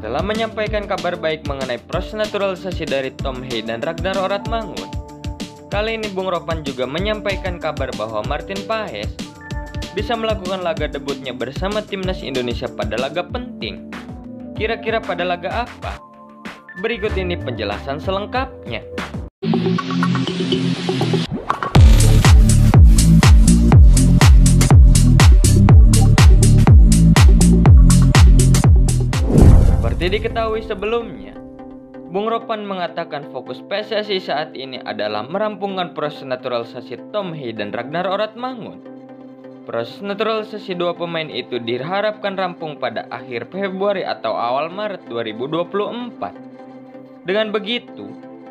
Setelah menyampaikan kabar baik mengenai proses naturalisasi dari Tom Hey dan Ragnar Oratmangun, kali ini Bung Ropan juga menyampaikan kabar bahwa Martin Paes bisa melakukan laga debutnya bersama timnas Indonesia pada laga penting. Kira-kira pada laga apa? Berikut ini penjelasan selengkapnya. Seperti diketahui sebelumnya, Bung Ropan mengatakan fokus PSSI saat ini adalah merampungkan proses naturalisasi Tom Hey dan Ragnar Oratmangun. Proses naturalisasi dua pemain itu diharapkan rampung pada akhir Februari atau awal Maret 2024. Dengan begitu,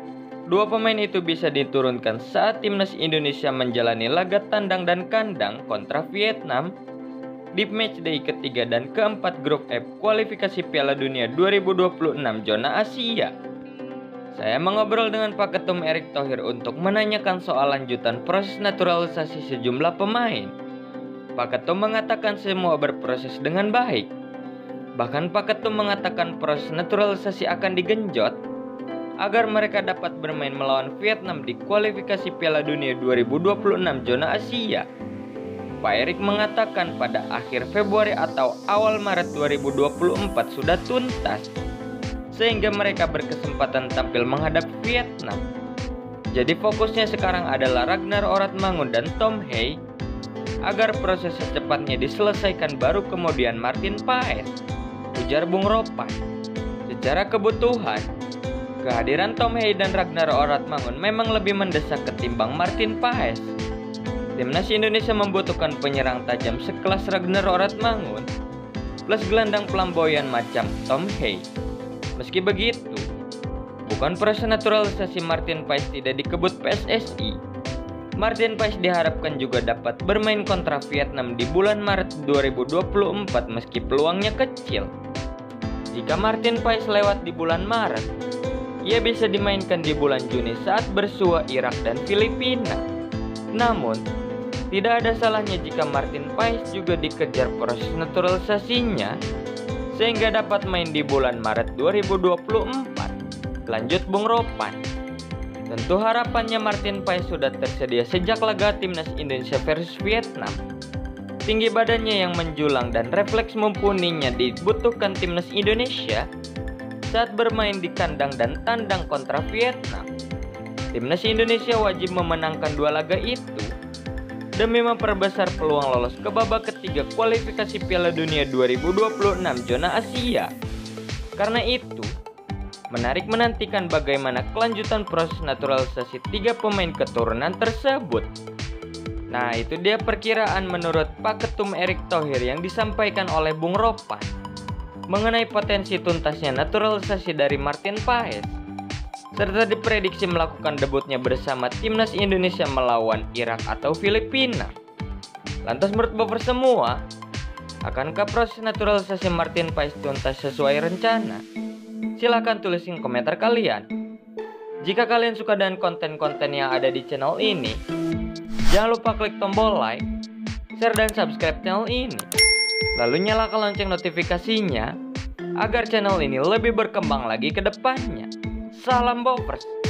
dua pemain itu bisa diturunkan saat timnas Indonesia menjalani laga tandang dan kandang kontra Vietnam di matchday ketiga dan keempat grup F kualifikasi Piala Dunia 2026 zona Asia. Saya mengobrol dengan Pak Ketum Erick Thohir untuk menanyakan soal lanjutan proses naturalisasi sejumlah pemain. Pak Ketum mengatakan semua berproses dengan baik. Bahkan Pak Ketum mengatakan proses naturalisasi akan digenjot agar mereka dapat bermain melawan Vietnam di kualifikasi Piala Dunia 2026 zona Asia. Pak Erick mengatakan pada akhir Februari atau awal Maret 2024 sudah tuntas, sehingga mereka berkesempatan tampil menghadap Vietnam. Jadi fokusnya sekarang adalah Ragnar Oratmangun dan Tom Hey agar proses secepatnya diselesaikan, baru kemudian Martin Paes, ujar Bung Ropan. Secara kebutuhan, kehadiran Tom Hey dan Ragnar Oratmangun memang lebih mendesak ketimbang Martin Paes. Timnas Indonesia membutuhkan penyerang tajam sekelas Ragnar Oratmangun plus gelandang flamboyan macam Tom Hey. Meski begitu, bukan proses naturalisasi Martin Paes tidak dikebut PSSI. Martin Paes diharapkan juga dapat bermain kontra Vietnam di bulan Maret 2024 meski peluangnya kecil. Jika Martin Paes lewat di bulan Maret, ia bisa dimainkan di bulan Juni saat bersua Irak dan Filipina. Namun, tidak ada salahnya jika Martin Paes juga dikejar proses naturalisasinya sehingga dapat main di bulan Maret 2024. Lanjut Bung Ropan. Tentu harapannya Martin Paes sudah tersedia sejak laga timnas Indonesia versus Vietnam. Tinggi badannya yang menjulang dan refleks mumpuninya dibutuhkan timnas Indonesia saat bermain di kandang dan tandang kontra Vietnam. Timnas Indonesia wajib memenangkan dua laga itu demi memperbesar peluang lolos ke babak ketiga kualifikasi Piala Dunia 2026 zona Asia. Karena itu, menarik menantikan bagaimana kelanjutan proses naturalisasi tiga pemain keturunan tersebut. Nah, itu dia perkiraan menurut Pak Ketum Erick Thohir yang disampaikan oleh Bung Ropan mengenai potensi tuntasnya naturalisasi dari Martin Paes, serta diprediksi melakukan debutnya bersama timnas Indonesia melawan Irak atau Filipina. Lantas menurut Bapak semua, akankah proses naturalisasi Martin Paes tuntas sesuai rencana? Silahkan tulisin komentar kalian. Jika kalian suka dengan konten-konten yang ada di channel ini, jangan lupa klik tombol like, share, dan subscribe channel ini. Lalu nyalakan lonceng notifikasinya agar channel ini lebih berkembang lagi ke depannya. Salam Bopers.